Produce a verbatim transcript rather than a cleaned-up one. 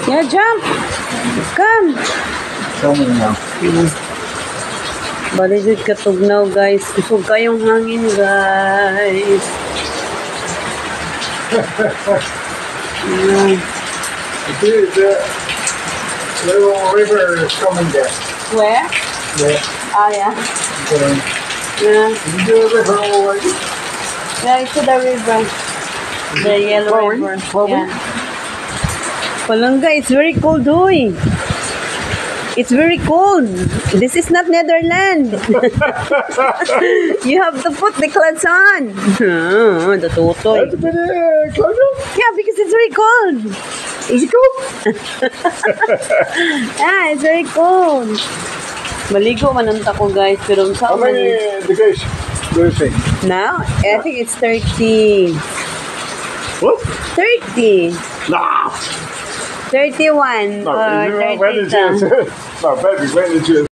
Yeah, jump. Come. Show me now. Baligid katugnaw, guys. Kusog kayong hangin, guys. Yeah. The, the little river is coming there. Where? Yeah. Ah, yeah. Okay. Yeah. Is the river already? Yeah, it's the river. The yellow flowing? river. Flowing? Yeah. Palangga, it's very cold, hoy. It's very cold. This is not Netherlands. You have to put the clothes on. Ah, the totoy. That's a bit uh, close up. Yeah, because it's very cold. Is it cool? Yeah, it's very cold. Maligo manunta ko, guys. Pero How sa many degrees do you think? now, I think it's thirty. What? thirty. Nah. thirty-one No, or when did you? thirty-two. No, baby, when did you?